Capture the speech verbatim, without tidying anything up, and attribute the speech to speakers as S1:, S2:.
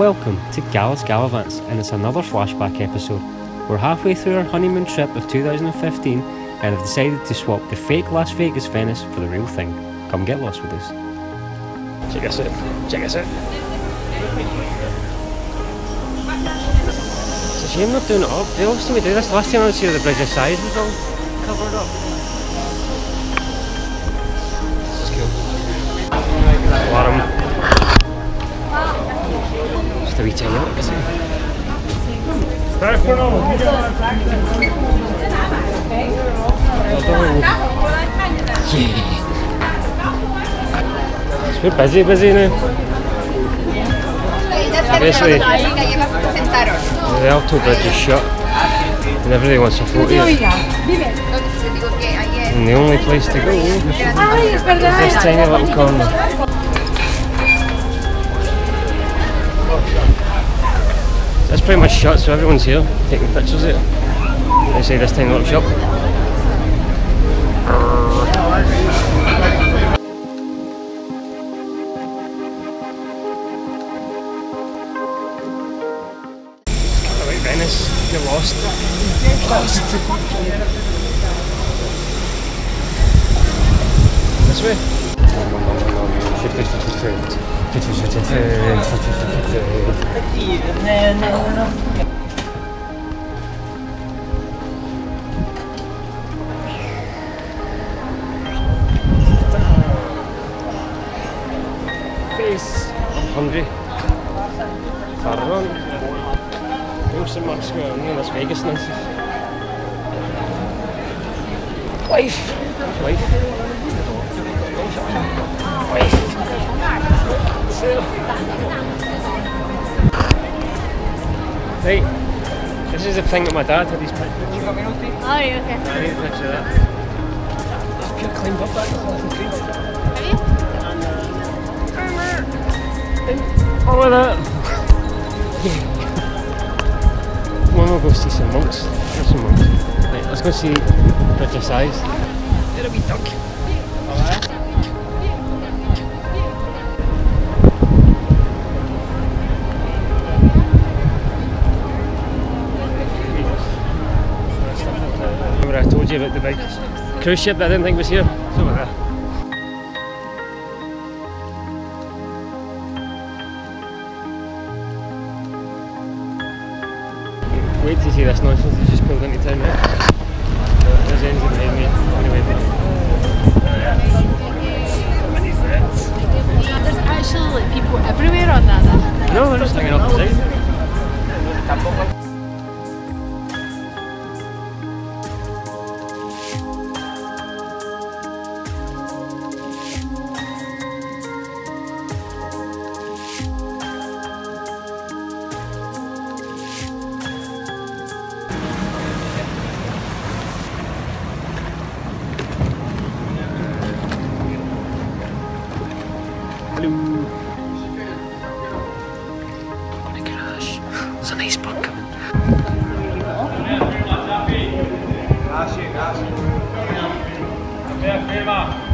S1: Welcome to Gallus Gallivants, and it's another flashback episode. We're halfway through our honeymoon trip of two thousand fifteen and have decided to swap the fake Las Vegas Venice for the real thing. Come get lost with us. Check us out, check us out. It's a shame they're doing it up. They always seem to do this. Last time I was here the Bridge of Sighs was all covered up. This is cool. Alarm. Just a wee tiny look, isn't it? It's we're busy, busy now. Basically, the Alto Bridge is shut and everybody wants a photo. And the only place to go is this tiny little corner. It's pretty much shut, so everyone's here taking pictures of it outside this tiny little shop. Alright, Venice, you're lost. Lost. This way. Face. I'm hungry. Far run. There's so much going on in Las Vegas now. Wife. Wife. Wife. Right, this is the thing that my dad had these pictures.
S2: Oh, yeah, okay.
S1: I need a picture of that. Just pure climbed up that little creek. Have you? All of that. Come on, we'll go see some monks. There's some monks. Right, let's go see Bridge of Sighs. There a wee duck. Alright. I told you about the big cruise ship that I didn't think was here. It's over there. Wait to see this nonsense that's just pulled into town, right? There's Ainsley behind me. Anyway,
S2: There's actually like people everywhere on that.
S1: no, they're just hanging off the side. Hello. Oh my gosh, there's an iceberg coming. Grazie, grazie.